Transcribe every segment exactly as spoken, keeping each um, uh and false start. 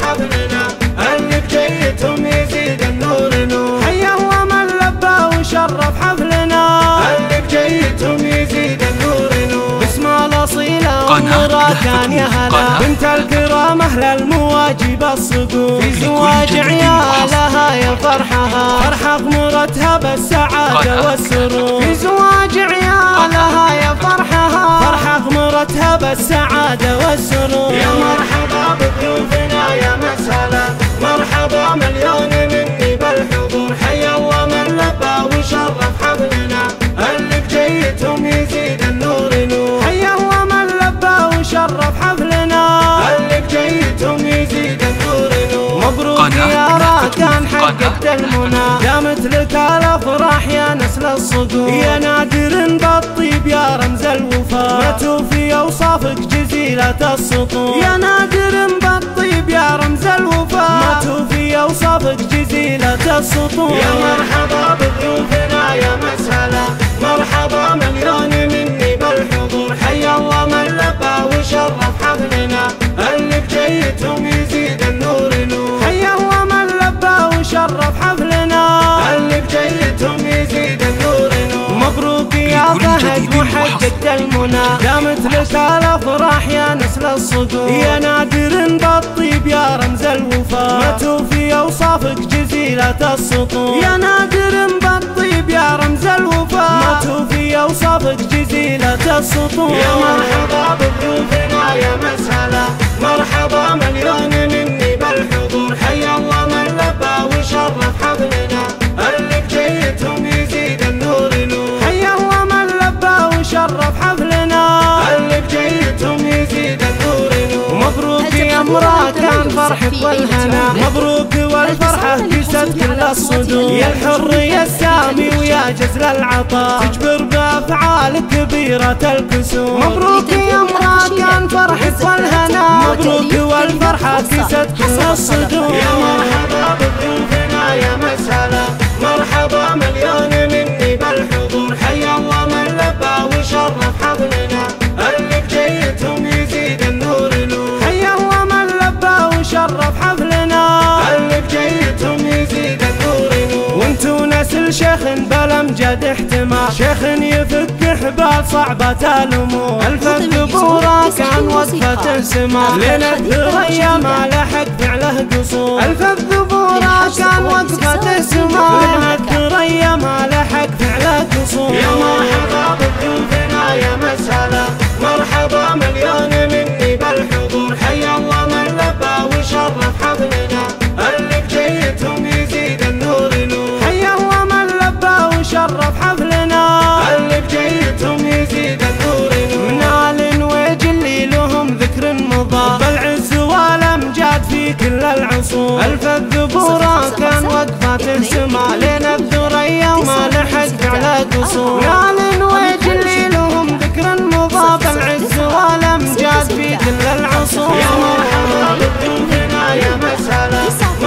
حفلنا، اللي بجيتهم يزيد النور نور. حي الله من لبى وشرف حفلنا، اللي بجيتهم يزيد النور نور. باسم الأصيلة ومرا كان يا هلا، بنت الكرامة للمواجب الصقور. في زواج عيالها يا فرحها، فرحة غمرتها بالسعادة والسرور. في زواج عيالها يا فرحها، فرحة غمرتها بالسعادة والسرور. يا مرحبا بضيوفنا يا مسهلا، مرحبا مليون مني بالحضور. حي الله من لبى وشرف حفلنا، اللي بجيتهم يزيد النور نور. حي الله من لبى وشرف حفلنا، اللي بجيتهم يزيد النور نور. مبروك يا راكان حققت المنى، دامت لك الافراح يا نسل الصقور. يا نادر بالطيب يا رمز الوفاء، ما توفي اوصافك جزيلة السطور. يا نادر بالطيب يا رمز الوفاء، ما توفي اوصافك جزيلة السطور. يا مرحبا بضيوفنا يا مسهلا، مرحبا مليون مني بالحضور. حي الله من لبى وشرف حفلنا، اللي بجيتهم يزيد النور نور. حي الله من لبى وشرف حفلنا، اللي بجيتهم يزيد النور نور. مبروك يا فهد وحققت المنى، دامت لك الافراح يا نسل الصقور. يا نادر بالطيب يا رمز الوفاء، ما توفي اوصافك جزيلة السطور. يا نادر بالطيب يا رمز الوفاء، ما توفي اوصافك جزيلة السطور. يا مرحبا بضيوفنا يا مسهلا، مرحبا مليون مني بالحضور. حي الله من لبى وشرف حفلنا، اللي بجيتهم يزيد النور نور. حي الله من لبى وشرف حفلنا، اللي بجيتهم يزيد النور نور. مبروك يا امرأة كان فرحك والهنا، مبروك والفرحة كست كل الصدور. يا الحر يا السامي ويا جزل العطاء، تجبر بأفعال كبيرة الكسور. مبروك يا امرأة كان فرحك والهنا، مبروك والفرحة كست كل الصدور. يا مرحبا بضيوفنا يا مسهلا، مرحبا مليون مني بالحضور. حي الله من لبى وشرف حفلنا، اللي بجيتهم يزيد النور نور. حي الله من لبى وشرف حفلنا، اللي بجيتهم يزيد النور نور. وانتو نسل شيخ بالامجد احتمال، شيخ يفك حبال صعبة الامور. الف الثبورة كان وقفة سما، لين الثريا ما لحق فعله قصور. الف الثبورة كان وقفة سما، لين الثريا ما لحق فعله قصور. يا مرحبا بضيوفنا يا مسهلا، مرحبا مليون مني بالحضور. حي الله من لبى وشرف حفلنا، اللي بجيتهم يزيد النور نور. حي الله من لبى وشرف حفلنا، اللي بجيتهم يزيد النور نور. من آل وجل لهم ذكر مضى، بالعز والامجاد في كل العصور. الف الذبورة كان وقفة سما، لين الثريا وما لحق فعل قصور. من آل وجل لهم ذكر مضى، بالعز والامجاد في كل العصور. يا مرحبا بضيوفنا يا مسهلا،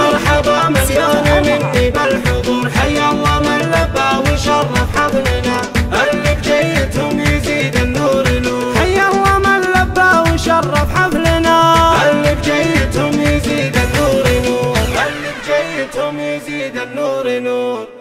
مرحبا مليون مني بالحضور. حي الله من لبى وشرف حفلنا، اللي بجيتهم يزيد النور نور. حي الله من لبى وشرف حفلنا، اللي بجيتهم يزيد النور نور. اللي بجيتهم يزيد النور نور.